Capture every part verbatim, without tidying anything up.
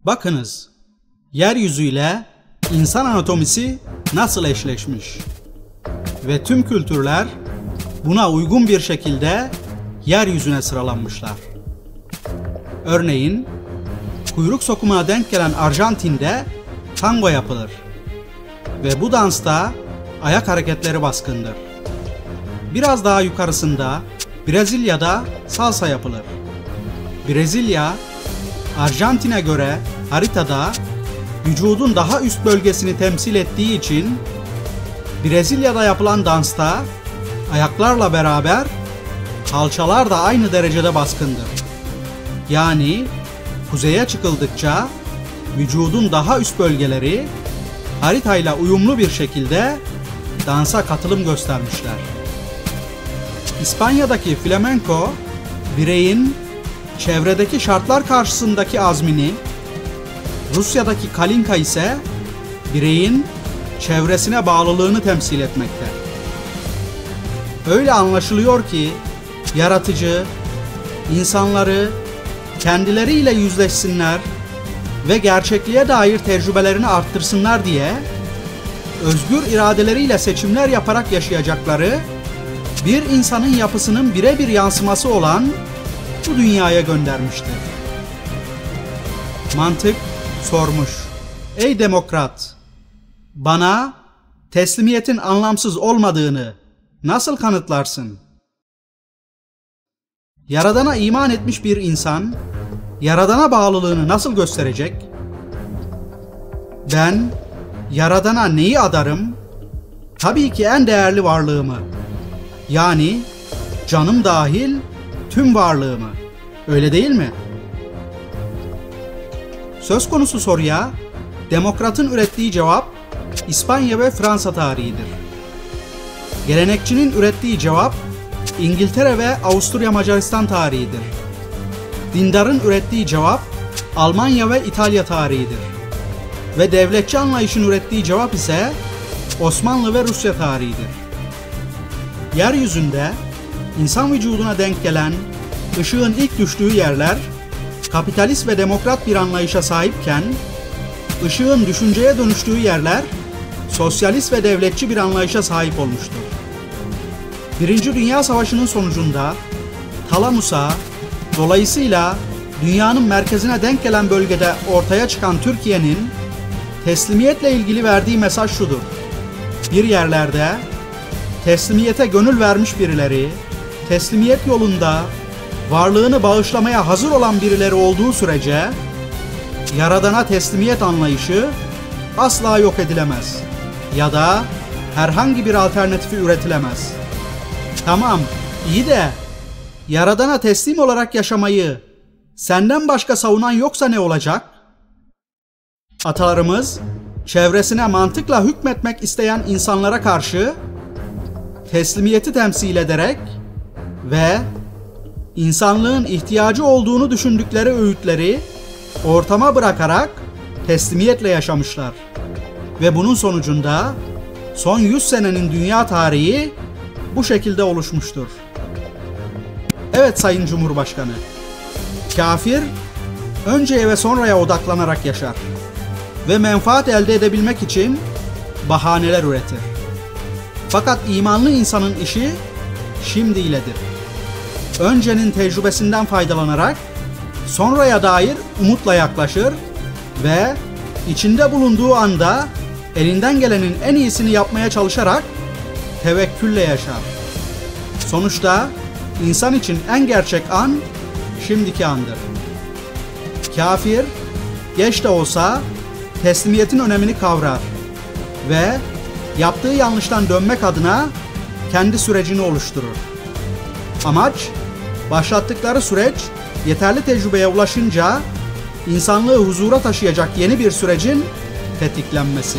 Bakınız, yeryüzüyle insan anatomisi nasıl eşleşmiş ve tüm kültürler buna uygun bir şekilde yeryüzüne sıralanmışlar. Örneğin, kuyruk sokumuna denk gelen Arjantin'de tango yapılır ve bu dansta ayak hareketleri baskındır. Biraz daha yukarısında Brezilya'da salsa yapılır. Brezilya, Arjantin'e göre haritada vücudun daha üst bölgesini temsil ettiği için Brezilya'da yapılan dansta ayaklarla beraber kalçalar da aynı derecede baskındır. Yani kuzeye çıkıldıkça vücudun daha üst bölgeleri haritayla uyumlu bir şekilde dansa katılım göstermişler. İspanya'daki flamenco, bireyin çevredeki şartlar karşısındaki azmini, Rusya'daki kalinka ise bireyin çevresine bağlılığını temsil etmekte. Öyle anlaşılıyor ki yaratıcı, insanları kendileriyle yüzleşsinler ve gerçekliğe dair tecrübelerini arttırsınlar diye özgür iradeleriyle seçimler yaparak yaşayacakları bir insanın yapısının birebir yansıması olan bu dünyaya göndermiştir. Mantık sormuş: Ey demokrat, bana teslimiyetin anlamsız olmadığını nasıl kanıtlarsın? Yaradana iman etmiş bir insan, Yaradana bağlılığını nasıl gösterecek? Ben, Yaradana neyi adarım? Tabii ki en değerli varlığımı. Yani canım dahil tüm varlığımı. Öyle değil mi? Söz konusu soruya demokratın ürettiği cevap İspanya ve Fransa tarihidir. Gelenekçinin ürettiği cevap İngiltere ve Avusturya Macaristan tarihidir. Dindarın ürettiği cevap Almanya ve İtalya tarihidir. Ve devletçi anlayışın ürettiği cevap ise Osmanlı ve Rusya tarihidir. Yeryüzünde insan vücuduna denk gelen ışığın ilk düştüğü yerler kapitalist ve demokrat bir anlayışa sahipken, ışığın düşünceye dönüştüğü yerler sosyalist ve devletçi bir anlayışa sahip olmuştur. Birinci Dünya Savaşı'nın sonucunda Talamus'a, dolayısıyla dünyanın merkezine denk gelen bölgede ortaya çıkan Türkiye'nin teslimiyetle ilgili verdiği mesaj şudur: bir yerlerde teslimiyete gönül vermiş birileri, teslimiyet yolunda varlığını bağışlamaya hazır olan birileri olduğu sürece Yaradana teslimiyet anlayışı asla yok edilemez ya da herhangi bir alternatifi üretilemez. Tamam, iyi de Yaradana teslim olarak yaşamayı senden başka savunan yoksa ne olacak? Atalarımız çevresine mantıkla hükmetmek isteyen insanlara karşı teslimiyeti temsil ederek ve insanlığın ihtiyacı olduğunu düşündükleri öğütleri ortama bırakarak teslimiyetle yaşamışlar. Ve bunun sonucunda son yüz senenin dünya tarihi bu şekilde oluşmuştur. Evet Sayın Cumhurbaşkanı, kafir önceye ve sonraya odaklanarak yaşar ve menfaat elde edebilmek için bahaneler üretir. Fakat imanlı insanın işi şimdiyledir. Öncenin tecrübesinden faydalanarak sonraya dair umutla yaklaşır ve içinde bulunduğu anda elinden gelenin en iyisini yapmaya çalışarak tevekkülle yaşar. Sonuçta insan için en gerçek an şimdiki andır. Kafir geç de olsa teslimiyetin önemini kavrar ve yaptığı yanlıştan dönmek adına kendi sürecini oluşturur. Amaç, başlattıkları süreç yeterli tecrübeye ulaşınca insanlığı huzura taşıyacak yeni bir sürecin tetiklenmesi.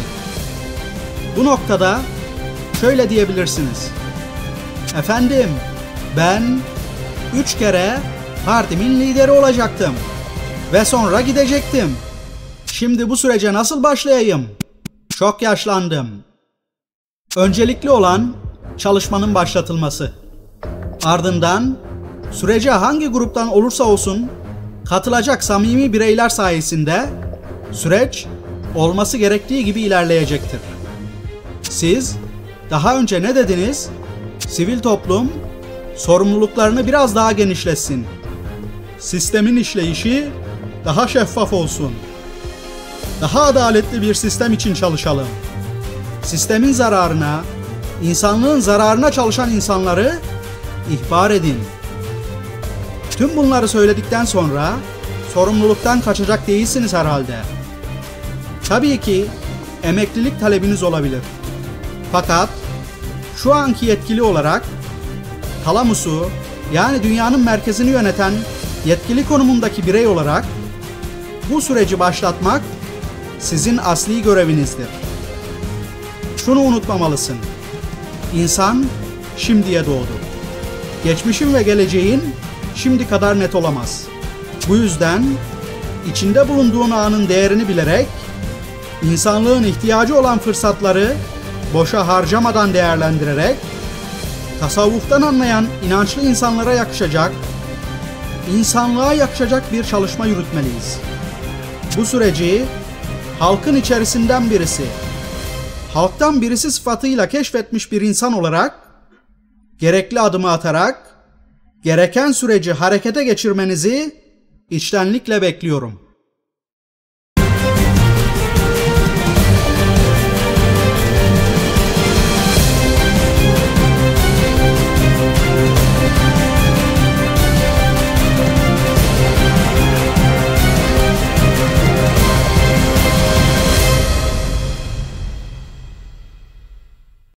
Bu noktada şöyle diyebilirsiniz: efendim, ben üç kere partimin lideri olacaktım ve sonra gidecektim. Şimdi bu sürece nasıl başlayayım? Çok yaşlandım. Öncelikli olan çalışmanın başlatılması. Ardından sürece hangi gruptan olursa olsun katılacak samimi bireyler sayesinde Süreç olması gerektiği gibi ilerleyecektir. Siz daha önce ne dediniz? Sivil toplum sorumluluklarını biraz daha genişletsin. Sistemin işleyişi daha şeffaf olsun. Daha adaletli bir sistem için çalışalım. Sistemin zararına, insanlığın zararına çalışan insanları ihbar edin. Tüm bunları söyledikten sonra sorumluluktan kaçacak değilsiniz herhalde. Tabii ki emeklilik talebiniz olabilir. Fakat şu anki yetkili olarak Talamus'u, yani dünyanın merkezini yöneten yetkili konumundaki birey olarak bu süreci başlatmak sizin asli görevinizdir. Şunu unutmamalısın. İnsan şimdiye doğdu. Geçmişin ve geleceğin şimdi kadar net olamaz. Bu yüzden içinde bulunduğun anın değerini bilerek insanlığın ihtiyacı olan fırsatları boşa harcamadan değerlendirerek tasavvuftan anlayan inançlı insanlara yakışacak, insanlığa yakışacak bir çalışma yürütmeliyiz. Bu süreci halkın içerisinden birisi, halktan birisi sıfatıyla keşfetmiş bir insan olarak gerekli adımı atarak gereken süreci harekete geçirmenizi içtenlikle bekliyorum.